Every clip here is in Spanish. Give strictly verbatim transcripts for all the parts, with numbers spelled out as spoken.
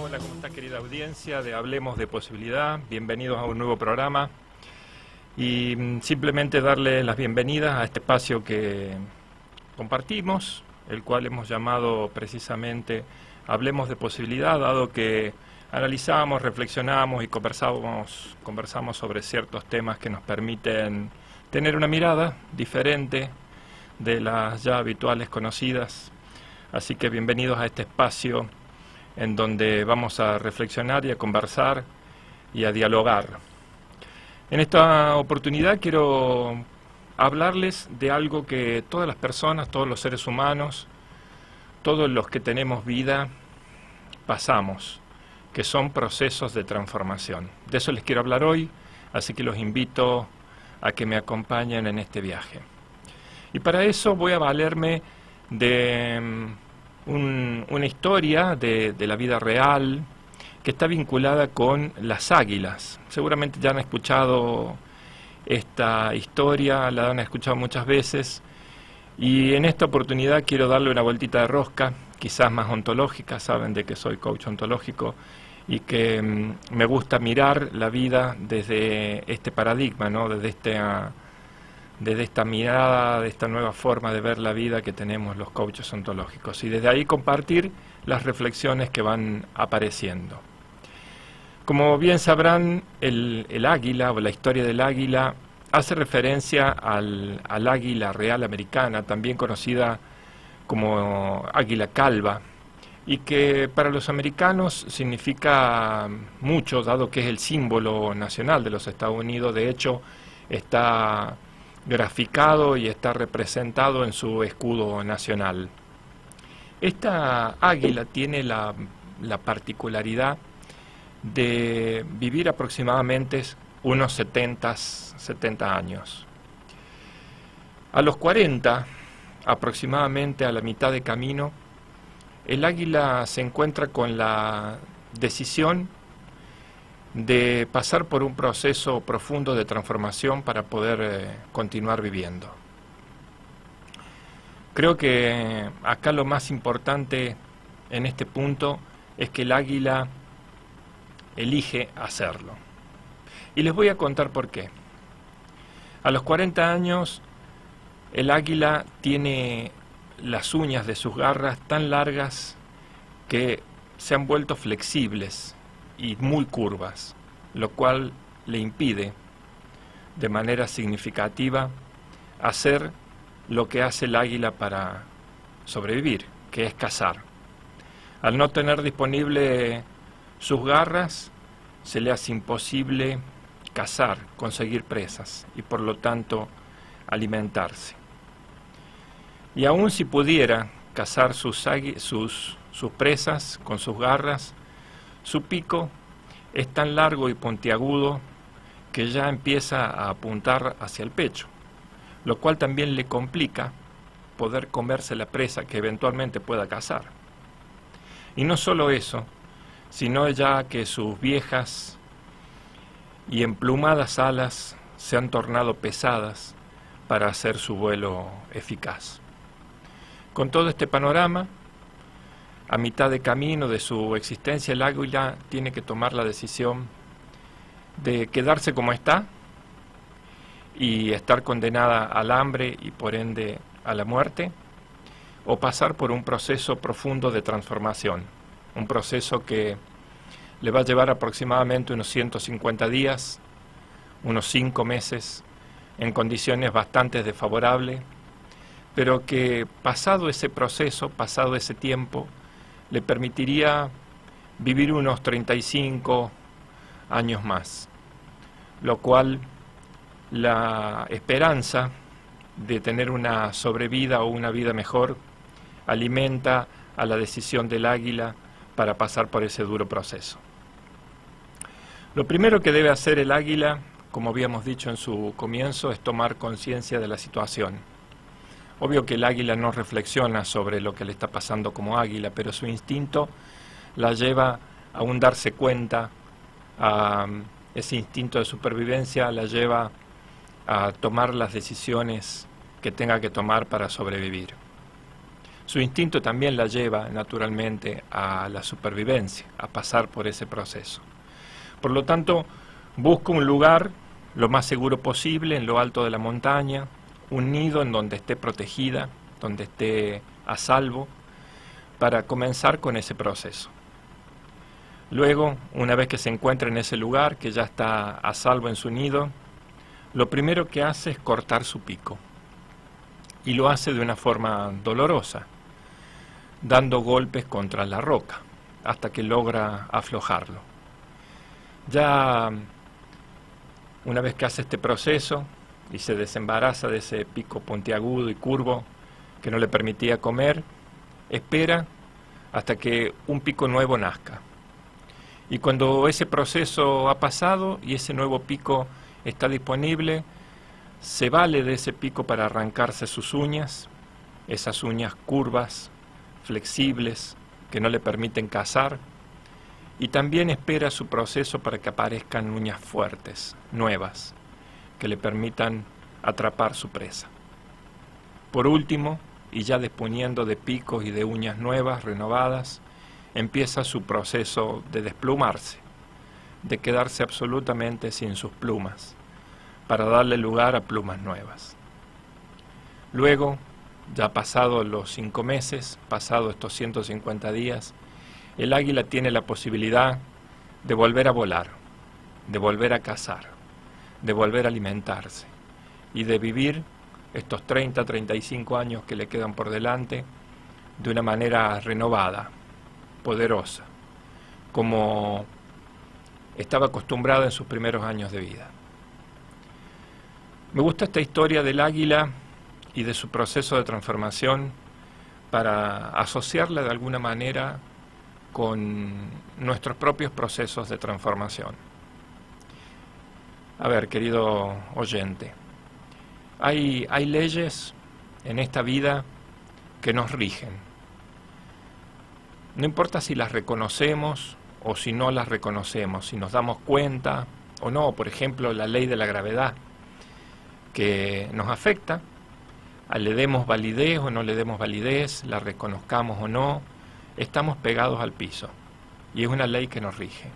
Hola, ¿cómo está, querida audiencia de Hablemos de Posibilidad? Bienvenidos a un nuevo programa y mm, simplemente darle las bienvenidas a este espacio que compartimos, el cual hemos llamado precisamente Hablemos de Posibilidad, dado que analizamos, reflexionamos y conversamos, conversamos sobre ciertos temas que nos permiten tener una mirada diferente de las ya habituales conocidas. Así que bienvenidos a este espacio en donde vamos a reflexionar y a conversar y a dialogar. En esta oportunidad quiero hablarles de algo que todas las personas, todos los seres humanos, todos los que tenemos vida, pasamos, que son procesos de transformación. De eso les quiero hablar hoy, así que los invito a que me acompañen en este viaje. Y para eso voy a valerme de Un, una historia de, de la vida real que está vinculada con las águilas. Seguramente ya han escuchado esta historia, la han escuchado muchas veces, y en esta oportunidad quiero darle una vueltita de rosca, quizás más ontológica. Saben de que soy coach ontológico y que mm, me gusta mirar la vida desde este paradigma, ¿no? Desde este... Uh, desde esta mirada, de esta nueva forma de ver la vida que tenemos los coaches ontológicos, y desde ahí compartir las reflexiones que van apareciendo. Como bien sabrán, el, el águila o la historia del águila hace referencia al, al águila real americana, también conocida como águila calva, y que para los americanos significa mucho, dado que es el símbolo nacional de los Estados Unidos. De hecho, está graficado y está representado en su escudo nacional. Esta águila tiene la, la particularidad de vivir aproximadamente unos setenta, setenta años. A los cuarenta, aproximadamente a la mitad de camino, el águila se encuentra con la decisión de pasar por un proceso profundo de transformación para poder eh, continuar viviendo. Creo que acá lo más importante en este punto es que el águila elige hacerlo. Y les voy a contar por qué. A los cuarenta años, el águila tiene las uñas de sus garras tan largas que se han vuelto flexibles y muy curvas, lo cual le impide de manera significativa hacer lo que hace el águila para sobrevivir, que es cazar. Al no tener disponible sus garras, se le hace imposible cazar, conseguir presas y por lo tanto alimentarse. Y aun si pudiera cazar sus, sus, sus presas con sus garras, su pico es tan largo y puntiagudo que ya empieza a apuntar hacia el pecho, lo cual también le complica poder comerse la presa que eventualmente pueda cazar. Y no solo eso, sino ya que sus viejas y emplumadas alas se han tornado pesadas para hacer su vuelo eficaz. Con todo este panorama, a mitad de camino de su existencia, el águila tiene que tomar la decisión de quedarse como está y estar condenada al hambre y por ende a la muerte, o pasar por un proceso profundo de transformación, un proceso que le va a llevar aproximadamente unos ciento cincuenta días, unos cinco meses, en condiciones bastante desfavorables, pero que pasado ese proceso, pasado ese tiempo, le permitiría vivir unos treinta y cinco años más, lo cual la esperanza de tener una sobrevida o una vida mejor alimenta a la decisión del águila para pasar por ese duro proceso. Lo primero que debe hacer el águila, como habíamos dicho en su comienzo, es tomar conciencia de la situación. Obvio que el águila no reflexiona sobre lo que le está pasando como águila, pero su instinto la lleva a un darse cuenta, a ese instinto de supervivencia la lleva a tomar las decisiones que tenga que tomar para sobrevivir. Su instinto también la lleva naturalmente a la supervivencia, a pasar por ese proceso. Por lo tanto, busca un lugar lo más seguro posible en lo alto de la montaña, un nido en donde esté protegida, donde esté a salvo, para comenzar con ese proceso. Luego, una vez que se encuentra en ese lugar, que ya está a salvo en su nido, lo primero que hace es cortar su pico. Y lo hace de una forma dolorosa, dando golpes contra la roca, hasta que logra aflojarlo. Ya una vez que hace este proceso y se desembaraza de ese pico puntiagudo y curvo que no le permitía comer, espera hasta que un pico nuevo nazca. Y cuando ese proceso ha pasado y ese nuevo pico está disponible, se vale de ese pico para arrancarse sus uñas, esas uñas curvas, flexibles, que no le permiten cazar, y también espera su proceso para que aparezcan uñas fuertes, nuevas, que le permitan atrapar su presa. Por último, y ya disponiendo de picos y de uñas nuevas, renovadas, empieza su proceso de desplumarse, de quedarse absolutamente sin sus plumas, para darle lugar a plumas nuevas. Luego, ya pasados los cinco meses, pasados estos ciento cincuenta días, el águila tiene la posibilidad de volver a volar, de volver a cazar, de volver a alimentarse y de vivir estos treinta a treinta y cinco años que le quedan por delante de una manera renovada, poderosa, como estaba acostumbrada en sus primeros años de vida. Me gusta esta historia del águila y de su proceso de transformación para asociarla de alguna manera con nuestros propios procesos de transformación. A ver, querido oyente, hay, hay leyes en esta vida que nos rigen. No importa si las reconocemos o si no las reconocemos, si nos damos cuenta o no. Por ejemplo, la ley de la gravedad, que nos afecta, le demos validez o no le demos validez, la reconozcamos o no, estamos pegados al piso, y es una ley que nos rige.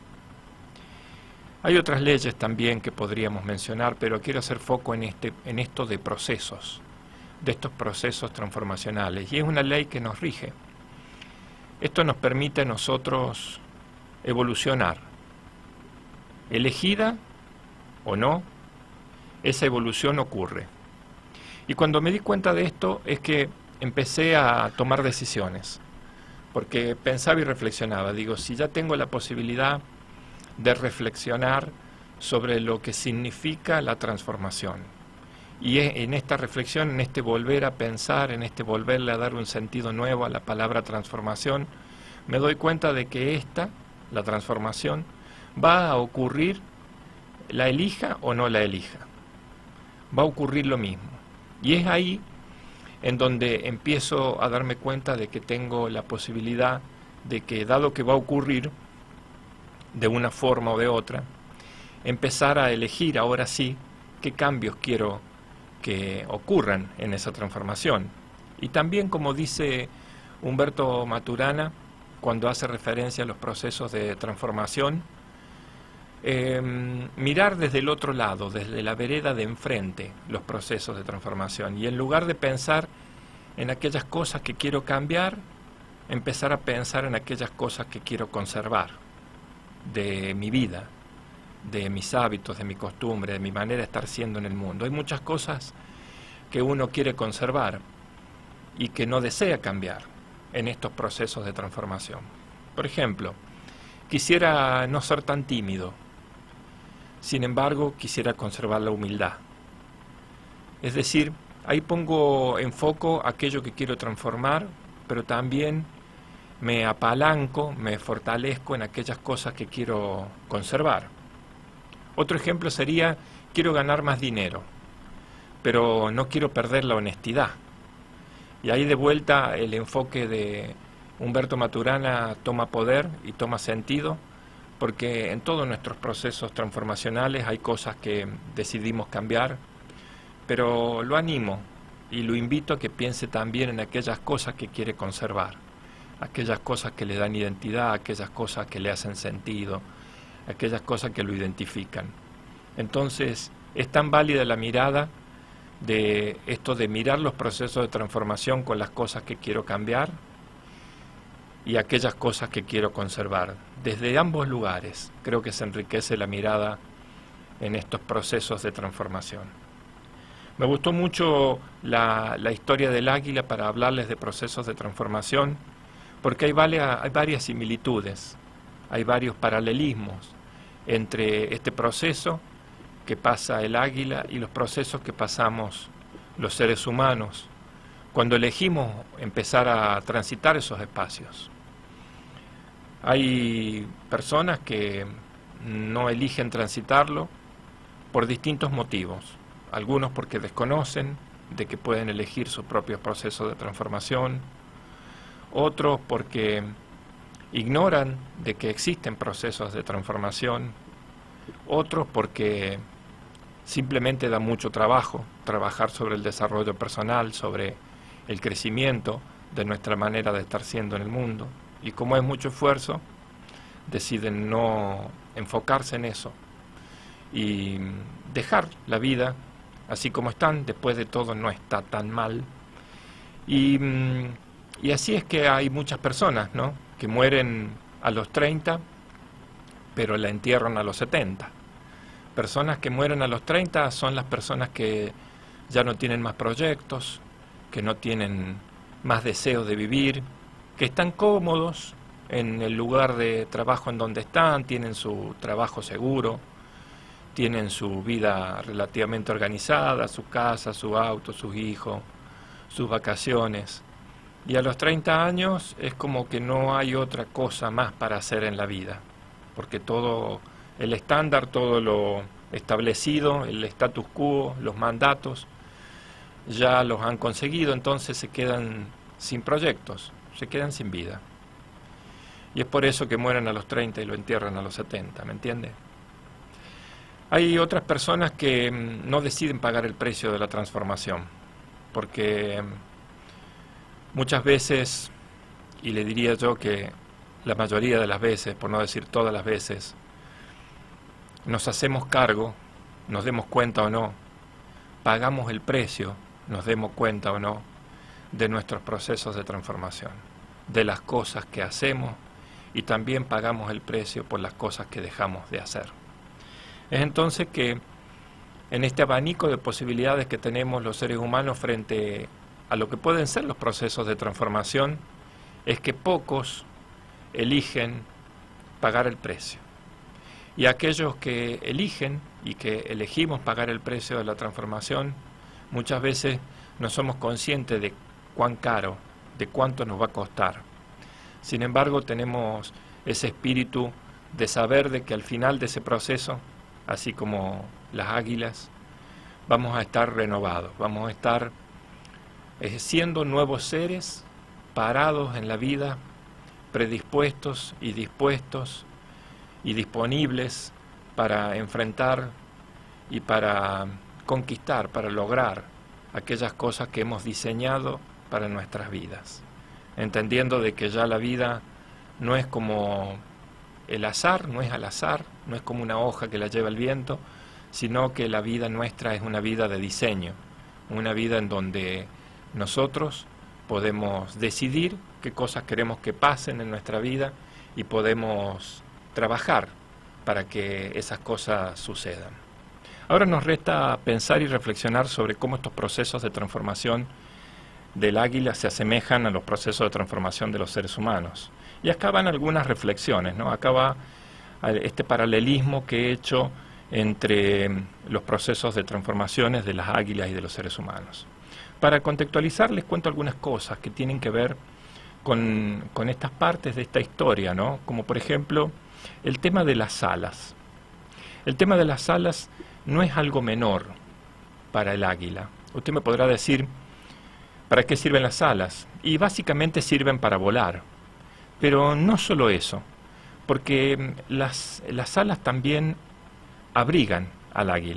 Hay otras leyes también que podríamos mencionar, pero quiero hacer foco en, este, en esto de procesos, de estos procesos transformacionales, y es una ley que nos rige. Esto nos permite a nosotros evolucionar, elegida o no, esa evolución ocurre. Y cuando me di cuenta de esto es que empecé a tomar decisiones, porque pensaba y reflexionaba, digo, si ya tengo la posibilidad de reflexionar sobre lo que significa la transformación, y en esta reflexión, en este volver a pensar, en este volverle a dar un sentido nuevo a la palabra transformación, me doy cuenta de que esta, la transformación, va a ocurrir, la elija o no la elija, va a ocurrir lo mismo. Y es ahí en donde empiezo a darme cuenta de que tengo la posibilidad de que, dado que va a ocurrir de una forma o de otra, empezar a elegir ahora sí qué cambios quiero que ocurran en esa transformación. Y también, como dice Humberto Maturana, cuando hace referencia a los procesos de transformación, Eh, mirar desde el otro lado, desde la vereda de enfrente, los procesos de transformación, y en lugar de pensar en aquellas cosas que quiero cambiar, empezar a pensar en aquellas cosas que quiero conservar de mi vida, de mis hábitos, de mi costumbre, de mi manera de estar siendo en el mundo. Hay muchas cosas que uno quiere conservar y que no desea cambiar en estos procesos de transformación. Por ejemplo, quisiera no ser tan tímido. Sin embargo, quisiera conservar la humildad. Es decir, ahí pongo en foco aquello que quiero transformar, pero también me apalanco, me fortalezco en aquellas cosas que quiero conservar. Otro ejemplo sería, quiero ganar más dinero, pero no quiero perder la honestidad. Y ahí de vuelta el enfoque de Humberto Maturana toma poder y toma sentido, porque en todos nuestros procesos transformacionales hay cosas que decidimos cambiar, pero lo animo y lo invito a que piense también en aquellas cosas que quiere conservar, aquellas cosas que le dan identidad, aquellas cosas que le hacen sentido, aquellas cosas que lo identifican. Entonces, es tan válida la mirada de esto de mirar los procesos de transformación con las cosas que quiero cambiar y aquellas cosas que quiero conservar. Desde ambos lugares creo que se enriquece la mirada en estos procesos de transformación. Me gustó mucho la, la historia del águila para hablarles de procesos de transformación, porque hay varias, hay varias similitudes, hay varios paralelismos entre este proceso que pasa el águila y los procesos que pasamos los seres humanos cuando elegimos empezar a transitar esos espacios. Hay personas que no eligen transitarlo por distintos motivos, algunos porque desconocen de que pueden elegir sus propios procesos de transformación, otros porque ignoran de que existen procesos de transformación, otros porque simplemente da mucho trabajo trabajar sobre el desarrollo personal, sobre el crecimiento de nuestra manera de estar siendo en el mundo, y como es mucho esfuerzo, deciden no enfocarse en eso y dejar la vida así como están. Después de todo no está tan mal, y, y así es que hay muchas personas, ¿no?, que mueren a los treinta pero la entierran a los setenta. Personas que mueren a los treinta son las personas que ya no tienen más proyectos, que no tienen más deseo de vivir, que están cómodos en el lugar de trabajo en donde están, tienen su trabajo seguro, tienen su vida relativamente organizada, su casa, su auto, sus hijos, sus vacaciones. Y a los treinta años es como que no hay otra cosa más para hacer en la vida, porque todo el estándar, todo lo establecido, el status quo, los mandatos, ya los han conseguido, entonces se quedan sin proyectos, se quedan sin vida. Y es por eso que mueren a los treinta y lo entierran a los setenta, ¿me entiende? Hay otras personas que no deciden pagar el precio de la transformación, porque muchas veces, y le diría yo que la mayoría de las veces, por no decir todas las veces, nos hacemos cargo, nos demos cuenta o no, pagamos el precio, nos demos cuenta o no, de nuestros procesos de transformación, de las cosas que hacemos, y también pagamos el precio por las cosas que dejamos de hacer. Es entonces que en este abanico de posibilidades que tenemos los seres humanos frente a lo que pueden ser los procesos de transformación, es que pocos eligen pagar el precio. Y aquellos que eligen y que elegimos pagar el precio de la transformación, muchas veces no somos conscientes de cuán caro, de cuánto nos va a costar. Sin embargo, tenemos ese espíritu de saber de que al final de ese proceso, así como las águilas, vamos a estar renovados, vamos a estar eh, siendo nuevos seres, parados en la vida, predispuestos y dispuestos y disponibles para enfrentar y para conquistar, para lograr aquellas cosas que hemos diseñado para nuestras vidas, entendiendo de que ya la vida no es como el azar, no es al azar, no es como una hoja que la lleva el viento, sino que la vida nuestra es una vida de diseño, una vida en donde nosotros podemos decidir qué cosas queremos que pasen en nuestra vida y podemos trabajar para que esas cosas sucedan. Ahora nos resta pensar y reflexionar sobre cómo estos procesos de transformación del águila se asemejan a los procesos de transformación de los seres humanos. Y acá van algunas reflexiones, ¿no? Acá va este paralelismo que he hecho entre los procesos de transformaciones de las águilas y de los seres humanos. Para contextualizar, les cuento algunas cosas que tienen que ver con, con estas partes de esta historia, ¿no? Como por ejemplo, el tema de las alas. El tema de las alas no es algo menor para el águila. Usted me podrá decir, ¿para qué sirven las alas? Y básicamente sirven para volar. Pero no solo eso, porque las, las alas también abrigan al águila.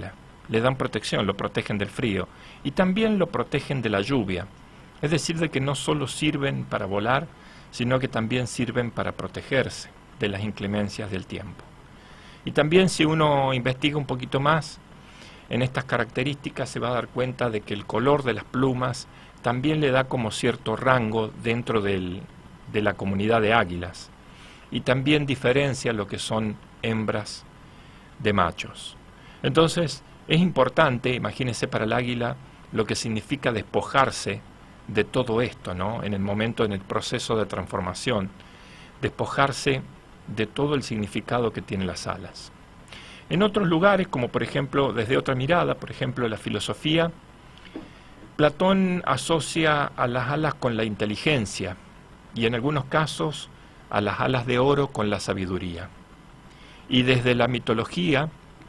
le dan protección, lo protegen del frío y también lo protegen de la lluvia. Es decir, de que no solo sirven para volar, sino que también sirven para protegerse de las inclemencias del tiempo. Y también, si uno investiga un poquito más en estas características, se va a dar cuenta de que el color de las plumas también le da como cierto rango dentro del, de la comunidad de águilas, y también diferencia lo que son hembras de machos. Entonces, es importante, imagínense, para el águila lo que significa despojarse de todo esto, ¿no? En el momento, en el proceso de transformación, despojarse de todo el significado que tienen las alas. En otros lugares, como por ejemplo, desde otra mirada, por ejemplo, la filosofía, Platón asocia a las alas con la inteligencia y en algunos casos a las alas de oro con la sabiduría. Y desde la mitología,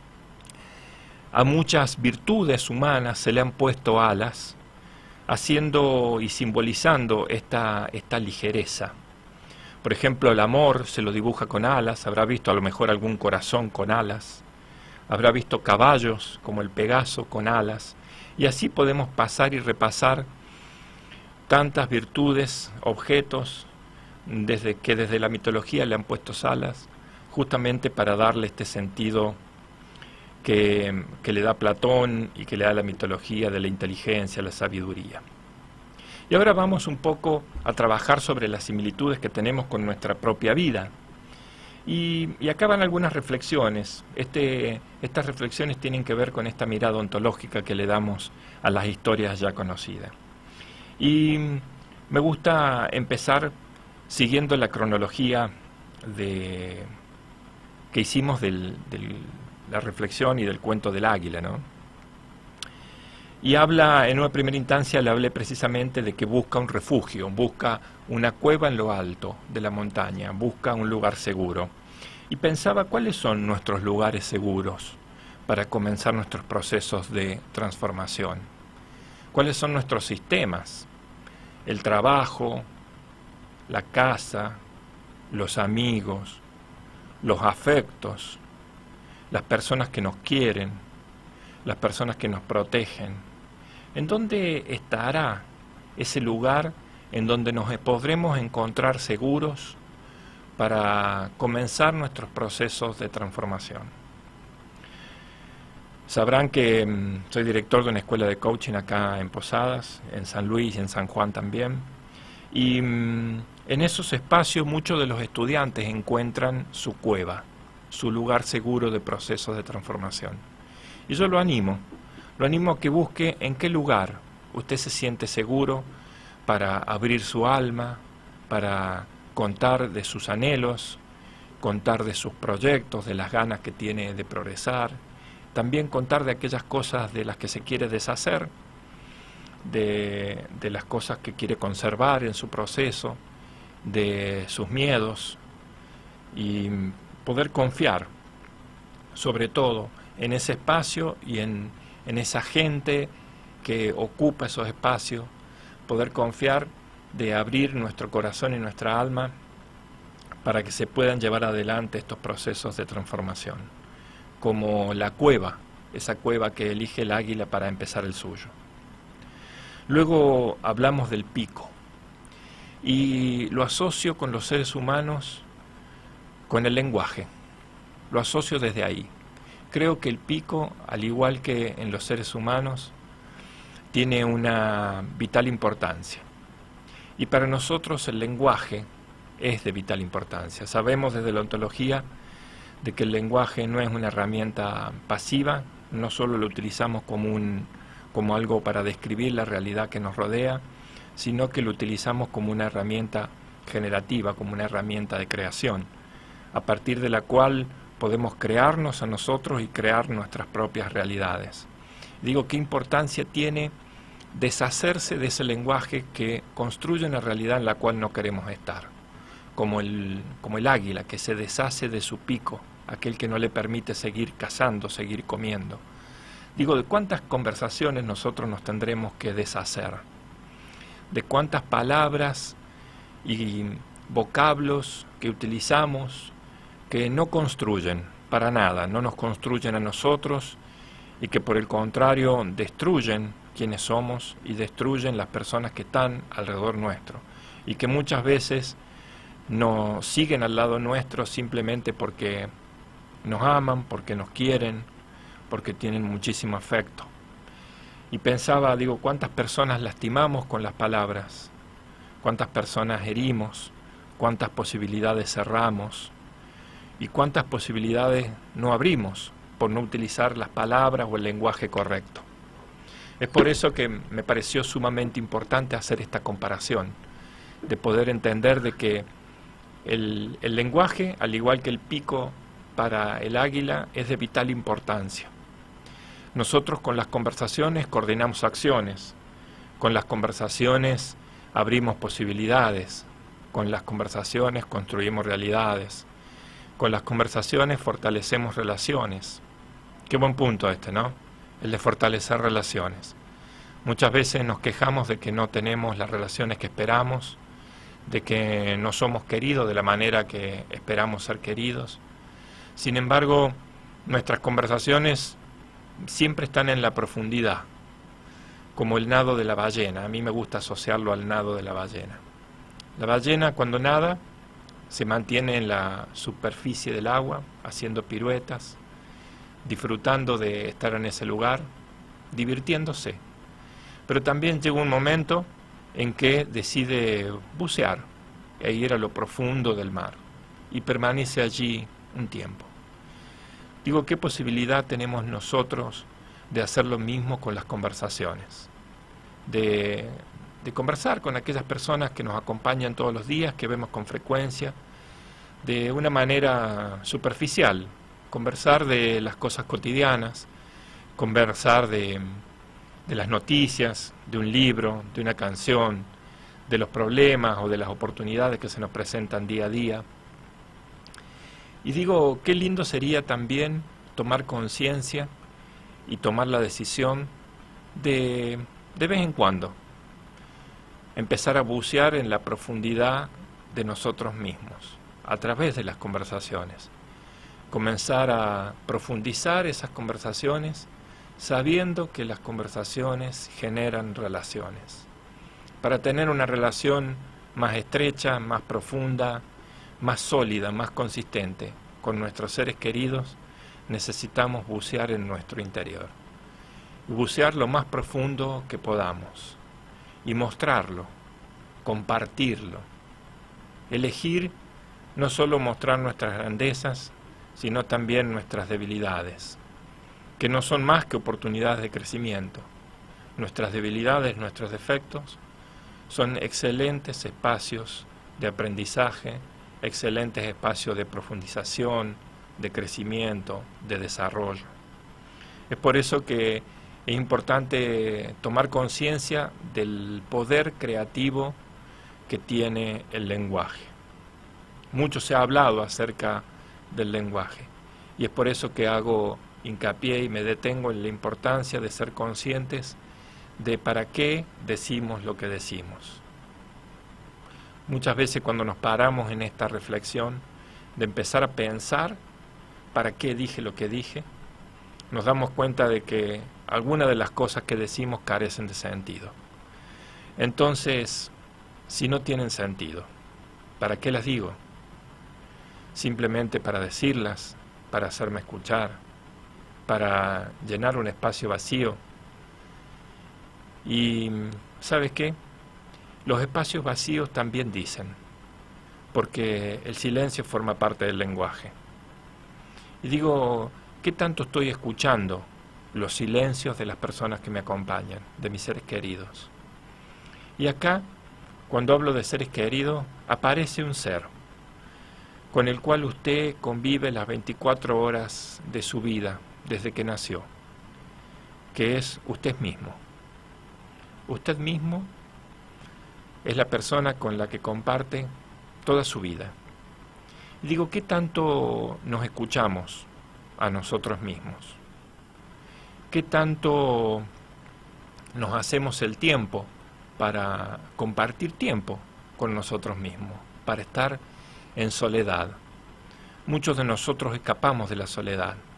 a muchas virtudes humanas se le han puesto alas, haciendo y simbolizando esta, esta ligereza. Por ejemplo, el amor se lo dibuja con alas, habrá visto a lo mejor algún corazón con alas, habrá visto caballos como el Pegaso con alas, y así podemos pasar y repasar tantas virtudes, objetos, desde que desde la mitología le han puesto alas, justamente para darle este sentido que, que le da Platón y que le da la mitología de la inteligencia, la sabiduría. Y ahora vamos un poco a trabajar sobre las similitudes que tenemos con nuestra propia vida. Y, y acá van algunas reflexiones. Este, estas reflexiones tienen que ver con esta mirada ontológica que le damos a las historias ya conocidas. Y me gusta empezar siguiendo la cronología de, que hicimos de la reflexión y del cuento del águila, ¿no? Y habla, en una primera instancia le hablé precisamente de que busca un refugio, busca una cueva en lo alto de la montaña, busca un lugar seguro. Y pensaba cuáles son nuestros lugares seguros para comenzar nuestros procesos de transformación. ¿Cuáles son nuestros sistemas? El trabajo, la casa, los amigos, los afectos, las personas que nos quieren, las personas que nos protegen. ¿En dónde estará ese lugar en donde nos podremos encontrar seguros para comenzar nuestros procesos de transformación? Sabrán que mmm, soy director de una escuela de coaching acá en Posadas, en San Luis y en San Juan también. Y mmm, en esos espacios muchos de los estudiantes encuentran su cueva, su lugar seguro de procesos de transformación. Y yo lo animo. Lo animo a que busque en qué lugar usted se siente seguro para abrir su alma, para contar de sus anhelos, contar de sus proyectos, de las ganas que tiene de progresar, también contar de aquellas cosas de las que se quiere deshacer, de, de las cosas que quiere conservar en su proceso, de sus miedos, y poder confiar, sobre todo, en ese espacio y en en esa gente que ocupa esos espacios, poder confiar de abrir nuestro corazón y nuestra alma para que se puedan llevar adelante estos procesos de transformación, como la cueva, esa cueva que elige el águila para empezar el suyo. Luego hablamos del pico, y lo asocio con los seres humanos, con el lenguaje, lo asocio desde ahí. Creo que el pico, al igual que en los seres humanos, tiene una vital importancia. Y para nosotros el lenguaje es de vital importancia. Sabemos desde la ontología de que el lenguaje no es una herramienta pasiva, no solo lo utilizamos como, un, como algo para describir la realidad que nos rodea, sino que lo utilizamos como una herramienta generativa, como una herramienta de creación, a partir de la cual podemos crearnos a nosotros y crear nuestras propias realidades. Digo, ¿qué importancia tiene deshacerse de ese lenguaje que construye una realidad en la cual no queremos estar? Como el, como el águila que se deshace de su pico, aquel que no le permite seguir cazando, seguir comiendo. Digo, ¿de cuántas conversaciones nosotros nos tendremos que deshacer? ¿De cuántas palabras y vocablos que utilizamos que no construyen para nada, no nos construyen a nosotros y que por el contrario destruyen quienes somos y destruyen las personas que están alrededor nuestro, y que muchas veces nos siguen al lado nuestro simplemente porque nos aman, porque nos quieren, porque tienen muchísimo afecto. Y pensaba, digo, ¿cuántas personas lastimamos con las palabras? ¿Cuántas personas herimos? ¿Cuántas posibilidades cerramos? ¿Y cuántas posibilidades no abrimos por no utilizar las palabras o el lenguaje correcto? Es por eso que me pareció sumamente importante hacer esta comparación, de poder entender de que el, el lenguaje, al igual que el pico para el águila, es de vital importancia. Nosotros con las conversaciones coordinamos acciones, con las conversaciones abrimos posibilidades, con las conversaciones construimos realidades, con las conversaciones fortalecemos relaciones. Qué buen punto este, ¿no? El de fortalecer relaciones. Muchas veces nos quejamos de que no tenemos las relaciones que esperamos, de que no somos queridos de la manera que esperamos ser queridos. Sin embargo, nuestras conversaciones siempre están en la profundidad, como el nado de la ballena. A mí me gusta asociarlo al nado de la ballena. La ballena, cuando nada, se mantiene en la superficie del agua, haciendo piruetas, disfrutando de estar en ese lugar, divirtiéndose. Pero también llega un momento en que decide bucear e ir a lo profundo del mar, y permanece allí un tiempo. Digo, ¿qué posibilidad tenemos nosotros de hacer lo mismo con las conversaciones? De, de conversar con aquellas personas que nos acompañan todos los días, que vemos con frecuencia, de una manera superficial, conversar de las cosas cotidianas, conversar de, de las noticias, de un libro, de una canción, de los problemas o de las oportunidades que se nos presentan día a día. Y digo, qué lindo sería también tomar conciencia y tomar la decisión de, de vez en cuando, empezar a bucear en la profundidad de nosotros mismos, a través de las conversaciones. Comenzar a profundizar esas conversaciones, sabiendo que las conversaciones generan relaciones. Para tener una relación más estrecha, más profunda, más sólida, más consistente con nuestros seres queridos, necesitamos bucear en nuestro interior. Y bucear lo más profundo que podamos. Y mostrarlo, compartirlo. Elegir no solo mostrar nuestras grandezas, sino también nuestras debilidades, que no son más que oportunidades de crecimiento. Nuestras debilidades, nuestros defectos, son excelentes espacios de aprendizaje, excelentes espacios de profundización, de crecimiento, de desarrollo. Es por eso que es importante tomar conciencia del poder creativo que tiene el lenguaje. Mucho se ha hablado acerca del lenguaje, y es por eso que hago hincapié y me detengo en la importancia de ser conscientes de para qué decimos lo que decimos. Muchas veces cuando nos paramos en esta reflexión de empezar a pensar para qué dije lo que dije, nos damos cuenta de que algunas de las cosas que decimos carecen de sentido. Entonces, si no tienen sentido, ¿para qué las digo? Simplemente para decirlas, para hacerme escuchar, para llenar un espacio vacío. Y, ¿sabes qué? Los espacios vacíos también dicen, porque el silencio forma parte del lenguaje. Y digo, ¿qué tanto estoy escuchando los silencios de las personas que me acompañan, de mis seres queridos? Y acá, cuando hablo de seres queridos, aparece un ser con el cual usted convive las veinticuatro horas de su vida desde que nació, que es usted mismo. Usted mismo es la persona con la que comparte toda su vida. Y digo, ¿qué tanto nos escuchamos a nosotros mismos? ¿Qué tanto nos hacemos el tiempo para compartir tiempo con nosotros mismos, para estar en soledad? Muchos de nosotros escapamos de la soledad,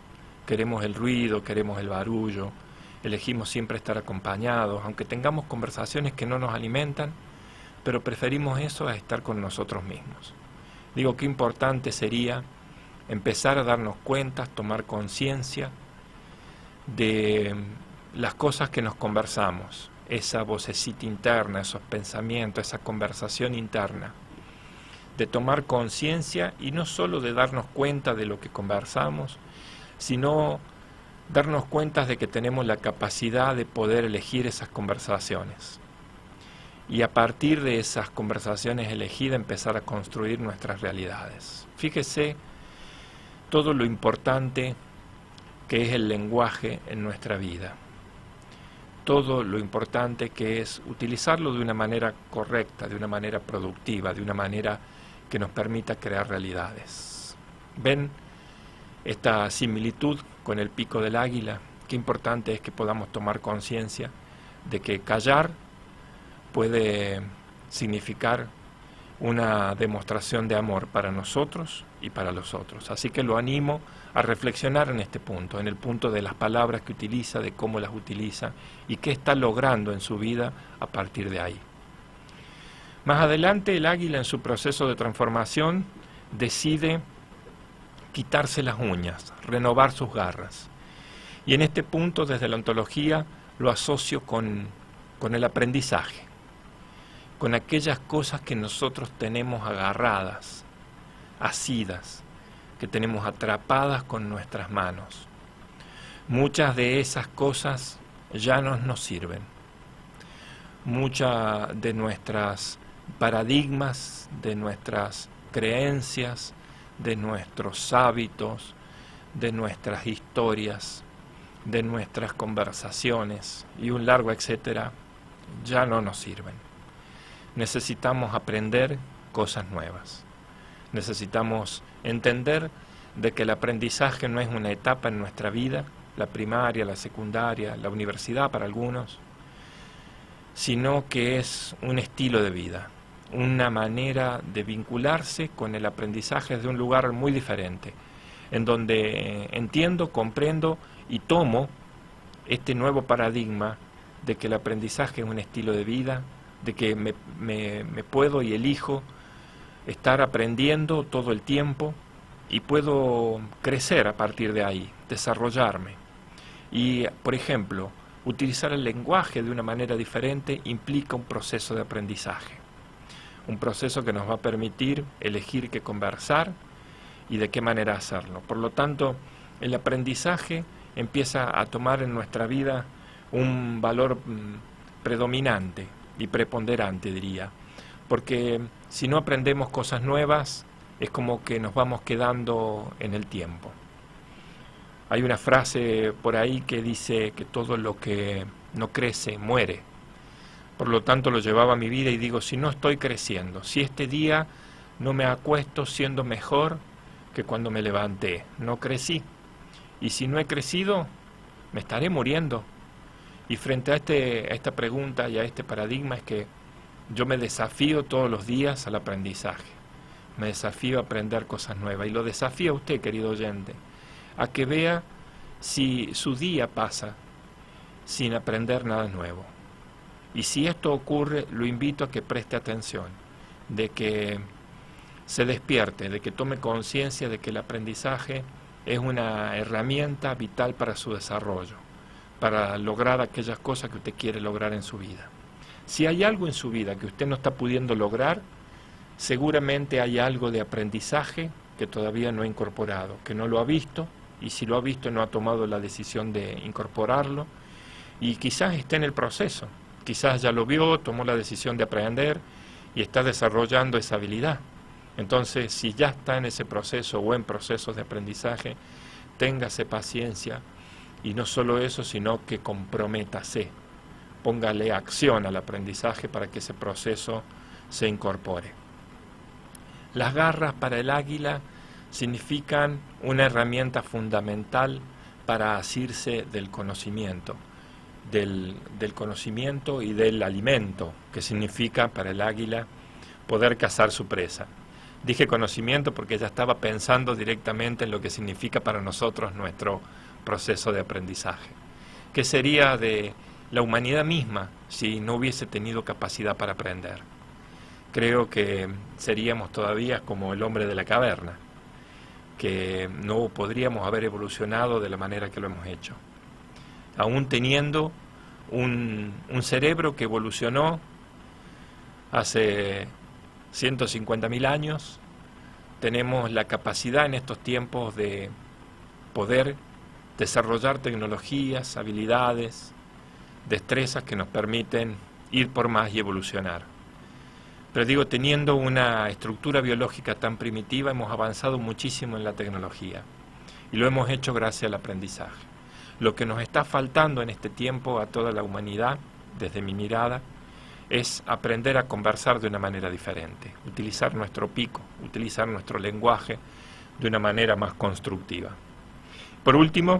queremos el ruido, queremos el barullo, elegimos siempre estar acompañados, aunque tengamos conversaciones que no nos alimentan, pero preferimos eso a estar con nosotros mismos. Digo, qué importante sería empezar a darnos cuenta, tomar conciencia de las cosas que nos conversamos, esa vocecita interna, esos pensamientos, esa conversación interna, de tomar conciencia y no solo de darnos cuenta de lo que conversamos, sino darnos cuenta de que tenemos la capacidad de poder elegir esas conversaciones. Y a partir de esas conversaciones elegidas empezar a construir nuestras realidades. Fíjese todo lo importante que es el lenguaje en nuestra vida. Todo lo importante que es utilizarlo de una manera correcta, de una manera productiva, de una manera que nos permita crear realidades. ¿Ven esta similitud con el pico del águila? Qué importante es que podamos tomar conciencia de que callar puede significar una demostración de amor para nosotros y para los otros. Así que lo animo a reflexionar en este punto, en el punto de las palabras que utiliza, de cómo las utiliza y qué está logrando en su vida a partir de ahí. Más adelante, el águila en su proceso de transformación decide quitarse las uñas, renovar sus garras. Y en este punto, desde la ontología, lo asocio con, con el aprendizaje, con aquellas cosas que nosotros tenemos agarradas, asidas, que tenemos atrapadas con nuestras manos. Muchas de esas cosas ya no nos sirven. Muchas de nuestras paradigmas, de nuestras creencias, de nuestros hábitos, de nuestras historias, de nuestras conversaciones y un largo etcétera, ya no nos sirven. Necesitamos aprender cosas nuevas. Necesitamos entender de que el aprendizaje no es una etapa en nuestra vida, la primaria, la secundaria, la universidad para algunos, sino que es un estilo de vida, una manera de vincularse con el aprendizaje desde un lugar muy diferente, en donde entiendo, comprendo y tomo este nuevo paradigma de que el aprendizaje es un estilo de vida, de que me, me, me puedo y elijo estar aprendiendo todo el tiempo y puedo crecer a partir de ahí, desarrollarme. Y, por ejemplo, utilizar el lenguaje de una manera diferente implica un proceso de aprendizaje, un proceso que nos va a permitir elegir qué conversar y de qué manera hacerlo. Por lo tanto, el aprendizaje empieza a tomar en nuestra vida un valor mm, predominante y preponderante, diría, porque si no aprendemos cosas nuevas es como que nos vamos quedando en el tiempo. Hay una frase por ahí que dice que todo lo que no crece muere. Por lo tanto lo llevaba a mi vida y digo, si no estoy creciendo, si este día no me acuesto siendo mejor que cuando me levanté, no crecí. Y si no he crecido, me estaré muriendo. Y frente a, este, a esta pregunta y a este paradigma es que yo me desafío todos los días al aprendizaje. Me desafío a aprender cosas nuevas. Y lo desafío a usted, querido oyente, a que vea si su día pasa sin aprender nada nuevo. Y si esto ocurre, lo invito a que preste atención, de que se despierte, de que tome conciencia de que el aprendizaje es una herramienta vital para su desarrollo, para lograr aquellas cosas que usted quiere lograr en su vida. Si hay algo en su vida que usted no está pudiendo lograr, seguramente hay algo de aprendizaje que todavía no ha incorporado, que no lo ha visto, y si lo ha visto no ha tomado la decisión de incorporarlo, y quizás esté en el proceso, quizás ya lo vio, tomó la decisión de aprender y está desarrollando esa habilidad. Entonces, si ya está en ese proceso o en procesos de aprendizaje, téngase paciencia, y no solo eso, sino que comprométase, póngale acción al aprendizaje para que ese proceso se incorpore. Las garras para el águila significan una herramienta fundamental para asirse del conocimiento, del, del conocimiento y del alimento, que significa para el águila poder cazar su presa. Dije conocimiento porque ella estaba pensando directamente en lo que significa para nosotros nuestro proceso de aprendizaje. ¿Qué sería de la humanidad misma si no hubiese tenido capacidad para aprender? Creo que seríamos todavía como el hombre de la caverna, que no podríamos haber evolucionado de la manera que lo hemos hecho. Aún teniendo un, un cerebro que evolucionó hace ciento cincuenta mil años, tenemos la capacidad en estos tiempos de poder desarrollar tecnologías, habilidades, destrezas que nos permiten ir por más y evolucionar. Pero digo, teniendo una estructura biológica tan primitiva, hemos avanzado muchísimo en la tecnología y lo hemos hecho gracias al aprendizaje. Lo que nos está faltando en este tiempo a toda la humanidad, desde mi mirada, es aprender a conversar de una manera diferente, utilizar nuestro pico, utilizar nuestro lenguaje de una manera más constructiva. Por último,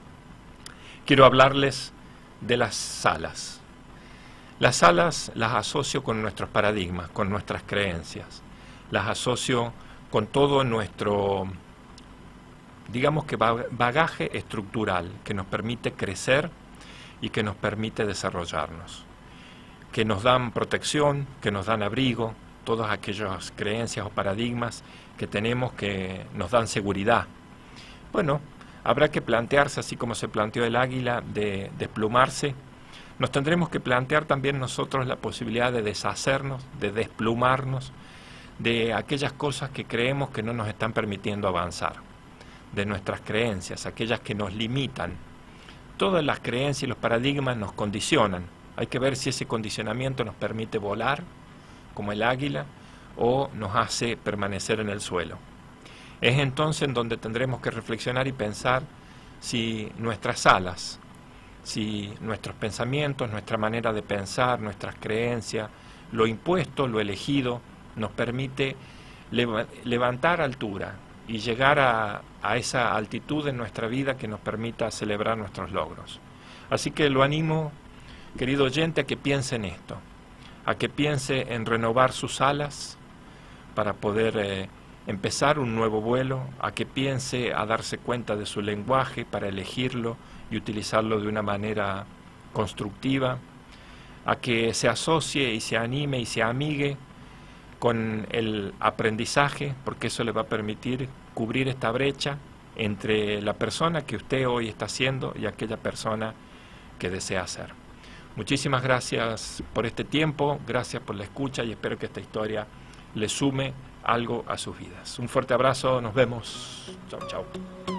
quiero hablarles de las salas. Las salas las asocio con nuestros paradigmas, con nuestras creencias. Las asocio con todo nuestro, digamos que bagaje estructural que nos permite crecer y que nos permite desarrollarnos, que nos dan protección, que nos dan abrigo, todas aquellas creencias o paradigmas que tenemos que nos dan seguridad. Bueno, habrá que plantearse, así como se planteó el águila, de desplumarse. Nos tendremos que plantear también nosotros la posibilidad de deshacernos, de desplumarnos de aquellas cosas que creemos que no nos están permitiendo avanzar, de nuestras creencias, aquellas que nos limitan. Todas las creencias y los paradigmas nos condicionan. Hay que ver si ese condicionamiento nos permite volar, como el águila, o nos hace permanecer en el suelo. Es entonces en donde tendremos que reflexionar y pensar si nuestras alas, si nuestros pensamientos, nuestra manera de pensar, nuestras creencias, lo impuesto, lo elegido, nos permite levantar altura y llegar a, a esa altitud en nuestra vida que nos permita celebrar nuestros logros. Así que lo animo, querido oyente, a que piense en esto, a que piense en renovar sus alas para poder eh, empezar un nuevo vuelo, a que piense a darse cuenta de su lenguaje para elegirlo y utilizarlo de una manera constructiva, a que se asocie y se anime y se amigue con el aprendizaje, porque eso le va a permitir cubrir esta brecha entre la persona que usted hoy está siendo y aquella persona que desea ser. Muchísimas gracias por este tiempo, gracias por la escucha y espero que esta historia le sume algo a sus vidas. Un fuerte abrazo, nos vemos. Chau, chau.